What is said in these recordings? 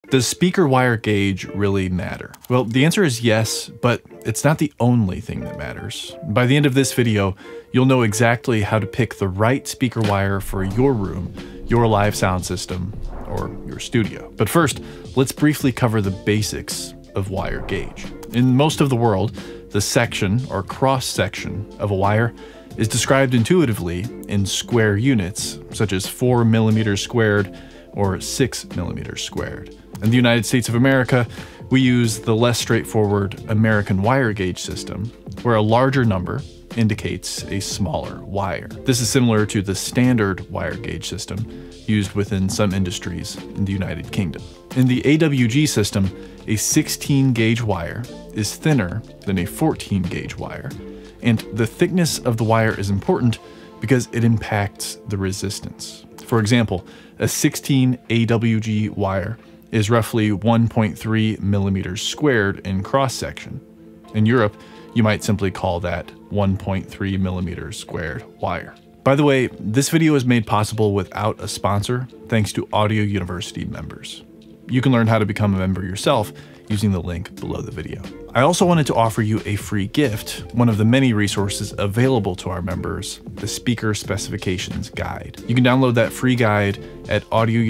Does speaker wire gauge really matter? Well, the answer is yes, but it's not the only thing that matters. By the end of this video, you'll know exactly how to pick the right speaker wire for your room, your live sound system, or your studio. But first, let's briefly cover the basics of wire gauge. In most of the world, the section or cross-section of a wire is described intuitively in square units, such as 4 millimeters squared or 6 millimeters squared. In the United States of America, we use the less straightforward American wire gauge system, where a larger number indicates a smaller wire. This is similar to the standard wire gauge system used within some industries in the United Kingdom. In the AWG system, a 16 gauge wire is thinner than a 14 gauge wire, and the thickness of the wire is important because it impacts the resistance. For example, a 16 AWG wire is roughly 1.3 millimeters squared in cross-section. In Europe, you might simply call that 1.3 millimeters squared wire. By the way, this video is made possible without a sponsor, thanks to Audio University members. You can learn how to become a member yourself using the link below the video. I also wanted to offer you a free gift, one of the many resources available to our members, the Speaker Specifications Guide. You can download that free guide at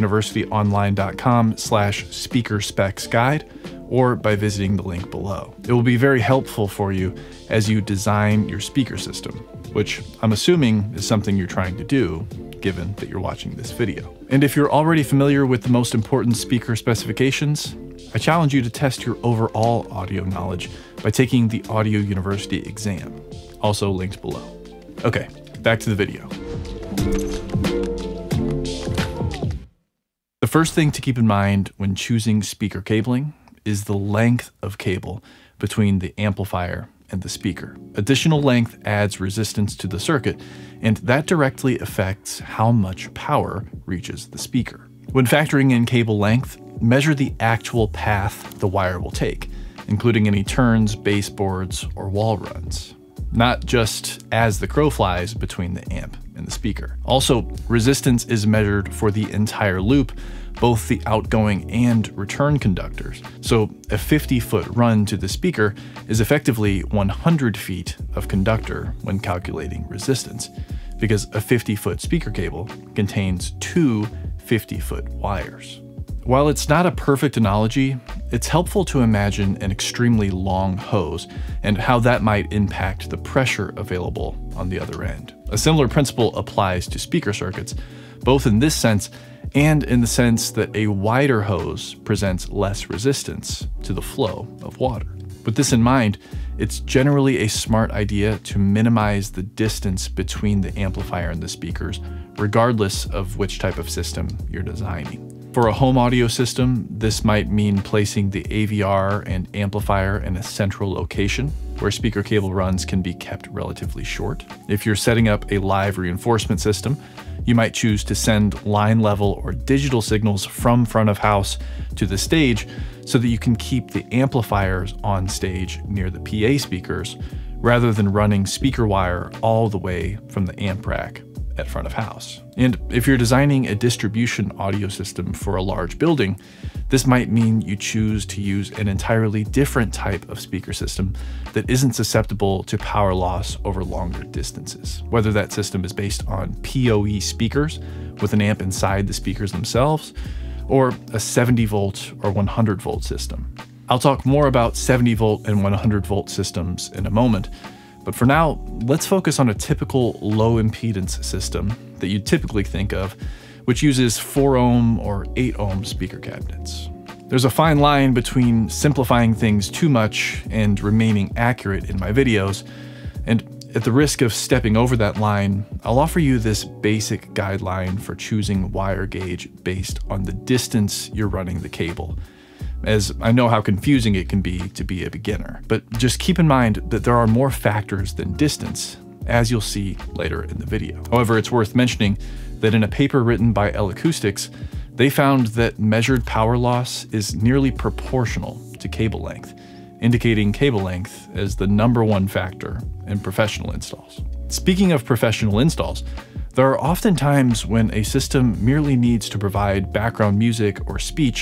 audiouniversityonline.com/speakerspecsguide or by visiting the link below. It will be very helpful for you as you design your speaker system, which I'm assuming is something you're trying to do, given that you're watching this video. And if you're already familiar with the most important speaker specifications, I challenge you to test your overall audio knowledge by taking the Audio University exam, also linked below. Okay, back to the video. The first thing to keep in mind when choosing speaker cabling is the length of cable between the amplifier and the speaker. Additional length adds resistance to the circuit, and that directly affects how much power reaches the speaker. When factoring in cable length, measure the actual path the wire will take, including any turns, baseboards, or wall runs, not just as the crow flies between the amp and the speaker. Also, resistance is measured for the entire loop, both the outgoing and return conductors. So a 50-foot run to the speaker is effectively 100 feet of conductor when calculating resistance, because a 50-foot speaker cable contains two 50-foot wires. While it's not a perfect analogy, it's helpful to imagine an extremely long hose and how that might impact the pressure available on the other end. A similar principle applies to speaker circuits, both in this sense and in the sense that a wider hose presents less resistance to the flow of water. With this in mind, it's generally a smart idea to minimize the distance between the amplifier and the speakers, regardless of which type of system you're designing. For a home audio system, this might mean placing the AVR and amplifier in a central location where speaker cable runs can be kept relatively short. If you're setting up a live reinforcement system, you might choose to send line level or digital signals from front of house to the stage so that you can keep the amplifiers on stage near the PA speakers rather than running speaker wire all the way from the amp rack at front of house. And if you're designing a distribution audio system for a large building, this might mean you choose to use an entirely different type of speaker system that isn't susceptible to power loss over longer distances, whether that system is based on PoE speakers with an amp inside the speakers themselves, or a 70 volt or 100 volt system. I'll talk more about 70 volt and 100 volt systems in a moment, but for now, let's focus on a typical low impedance system that you'd typically think of, which uses 4 ohm or 8 ohm speaker cabinets. There's a fine line between simplifying things too much and remaining accurate in my videos, and at the risk of stepping over that line, I'll offer you this basic guideline for choosing wire gauge based on the distance you're running the cable, as I know how confusing it can be to be a beginner. But just keep in mind that there are more factors than distance, as you'll see later in the video. However, it's worth mentioning that in a paper written by L-Acoustics, they found that measured power loss is nearly proportional to cable length, indicating cable length as the #1 factor in professional installs. Speaking of professional installs, there are often times when a system merely needs to provide background music or speech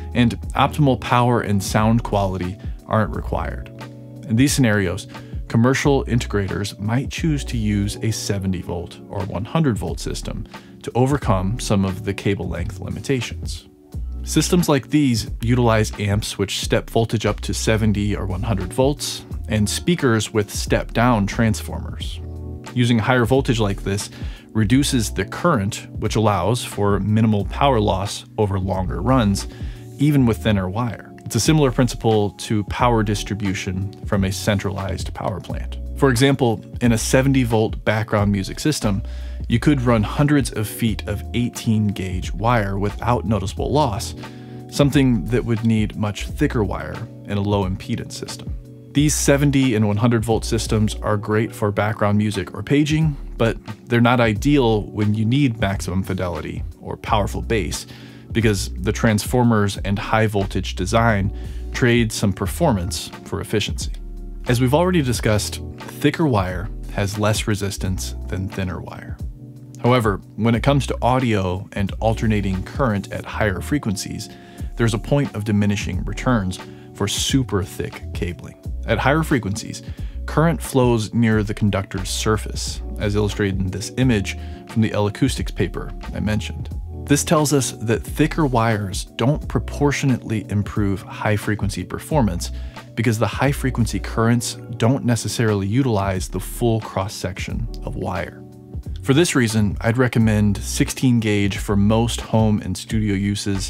and optimal power and sound quality aren't required. In these scenarios, commercial integrators might choose to use a 70-volt or 100-volt system to overcome some of the cable length limitations. Systems like these utilize amps which step voltage up to 70 or 100 volts, and speakers with step-down transformers. Using higher voltage like this reduces the current, which allows for minimal power loss over longer runs, even with thinner wire. It's a similar principle to power distribution from a centralized power plant. For example, in a 70-volt background music system, you could run hundreds of feet of 18-gauge wire without noticeable loss, something that would need much thicker wire in a low-impedance system. These 70 and 100-volt systems are great for background music or paging, but they're not ideal when you need maximum fidelity or powerful bass, because the transformers and high-voltage design trade some performance for efficiency. As we've already discussed, thicker wire has less resistance than thinner wire. However, when it comes to audio and alternating current at higher frequencies, there's a point of diminishing returns for super thick cabling. At higher frequencies, current flows near the conductor's surface, as illustrated in this image from the L-Acoustics paper I mentioned. This tells us that thicker wires don't proportionately improve high-frequency performance because the high-frequency currents don't necessarily utilize the full cross-section of wire. For this reason, I'd recommend 16 gauge for most home and studio uses,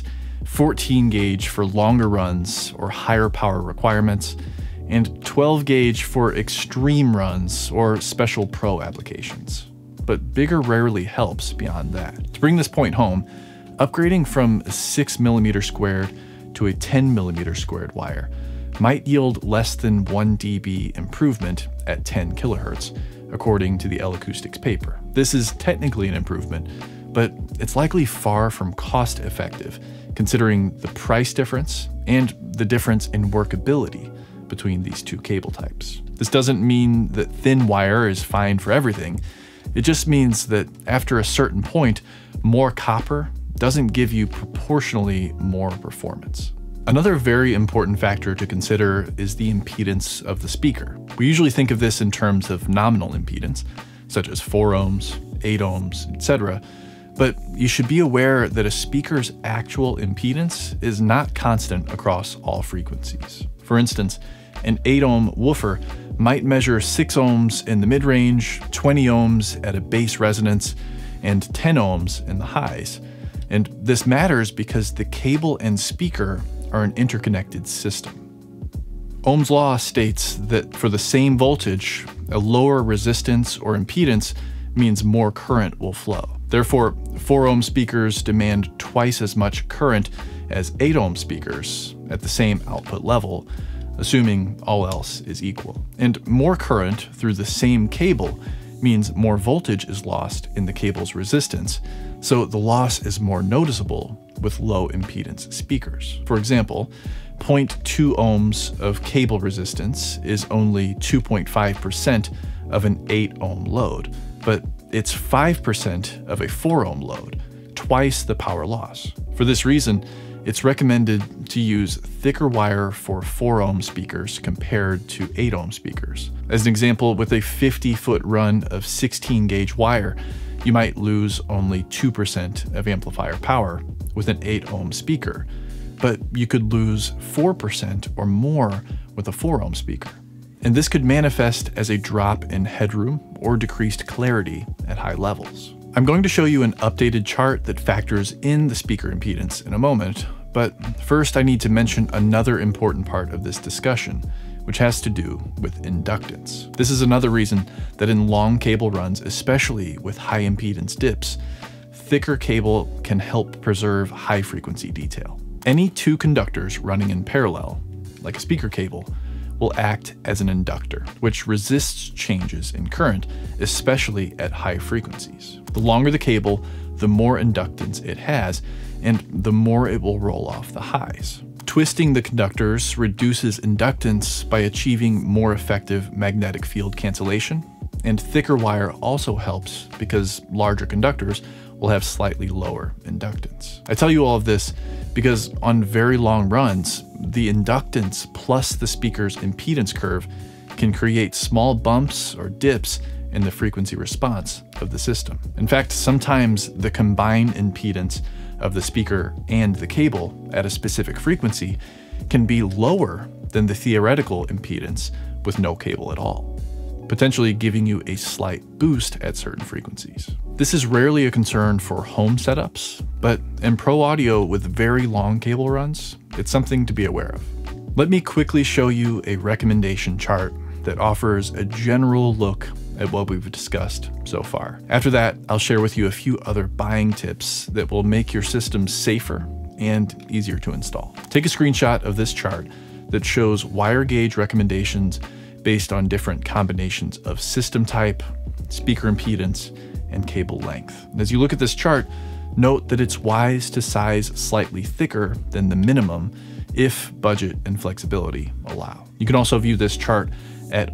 14 gauge for longer runs or higher power requirements, and 12 gauge for extreme runs or special pro applications. But bigger rarely helps beyond that. To bring this point home, upgrading from a 6mm squared to a 10mm squared wire might yield less than 1 dB improvement at 10 kHz, according to the L-Acoustics paper. This is technically an improvement, but it's likely far from cost effective, considering the price difference and the difference in workability between these two cable types. This doesn't mean that thin wire is fine for everything. It just means that after a certain point, more copper doesn't give you proportionally more performance. Another very important factor to consider is the impedance of the speaker. We usually think of this in terms of nominal impedance, such as 4 ohms, 8 ohms, etc. But you should be aware that a speaker's actual impedance is not constant across all frequencies. For instance, an 8 ohm woofer might measure 6 ohms in the mid-range, 20 ohms at a bass resonance, and 10 ohms in the highs. And this matters because the cable and speaker are an interconnected system. Ohm's law states that for the same voltage, a lower resistance or impedance means more current will flow. Therefore, 4 ohm speakers demand twice as much current as 8 ohm speakers at the same output level, assuming all else is equal. And more current through the same cable means more voltage is lost in the cable's resistance, so the loss is more noticeable with low impedance speakers. For example, 0.2 ohms of cable resistance is only 2.5% of an 8 ohm load, but it's 5% of a 4 ohm load, twice the power loss. For this reason, it's recommended to use thicker wire for 4 ohm speakers compared to 8 ohm speakers. As an example, with a 50-foot run of 16 gauge wire, you might lose only 2% of amplifier power with an 8 ohm speaker, but you could lose 4% or more with a 4 ohm speaker. And this could manifest as a drop in headroom or decreased clarity at high levels. I'm going to show you an updated chart that factors in the speaker impedance in a moment, but first I need to mention another important part of this discussion, which has to do with inductance. This is another reason that in long cable runs, especially with high impedance dips, thicker cable can help preserve high frequency detail. Any two conductors running in parallel, like a speaker cable, will act as an inductor, which resists changes in current, especially at high frequencies. The longer the cable, the more inductance it has, and the more it will roll off the highs. Twisting the conductors reduces inductance by achieving more effective magnetic field cancellation, and thicker wire also helps because larger conductors will have slightly lower inductance. I tell you all of this because on very long runs, the inductance plus the speaker's impedance curve can create small bumps or dips in the frequency response of the system. In fact, sometimes the combined impedance of the speaker and the cable at a specific frequency can be lower than the theoretical impedance with no cable at all, potentially giving you a slight boost at certain frequencies. This is rarely a concern for home setups, but in pro audio with very long cable runs, it's something to be aware of. Let me quickly show you a recommendation chart that offers a general look at what we've discussed so far. After that, I'll share with you a few other buying tips that will make your system safer and easier to install. Take a screenshot of this chart that shows wire gauge recommendations based on different combinations of system type, speaker impedance, and cable length. As you look at this chart, note that it's wise to size slightly thicker than the minimum if budget and flexibility allow. You can also view this chart at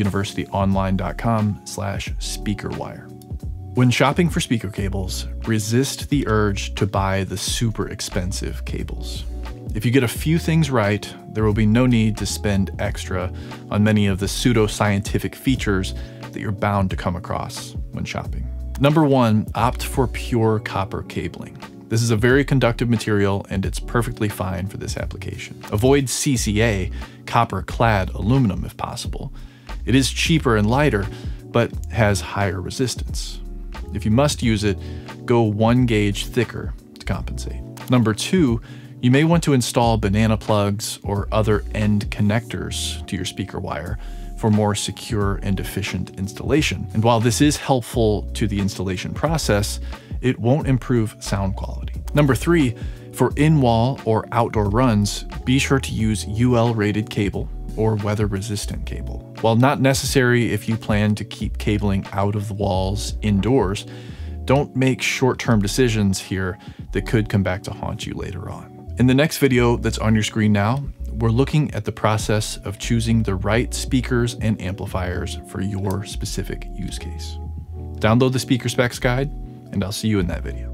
audiouniversityonline.com/speakerwire. When shopping for speaker cables, resist the urge to buy the super expensive cables. If you get a few things right, there will be no need to spend extra on many of the pseudo-scientific features that you're bound to come across when shopping. Number one, opt for pure copper cabling. This is a very conductive material and it's perfectly fine for this application. Avoid CCA, copper-clad aluminum if possible. It is cheaper and lighter, but has higher resistance. If you must use it, go 1 gauge thicker to compensate. Number two, you may want to install banana plugs or other end connectors to your speaker wire for more secure and efficient installation. And while this is helpful to the installation process, it won't improve sound quality. Number three, for in-wall or outdoor runs, be sure to use UL-rated cable or weather-resistant cable. While not necessary if you plan to keep cabling out of the walls indoors, don't make short-term decisions here that could come back to haunt you later on. In the next video that's on your screen now, we're looking at the process of choosing the right speakers and amplifiers for your specific use case. Download the speaker specs guide, and I'll see you in that video.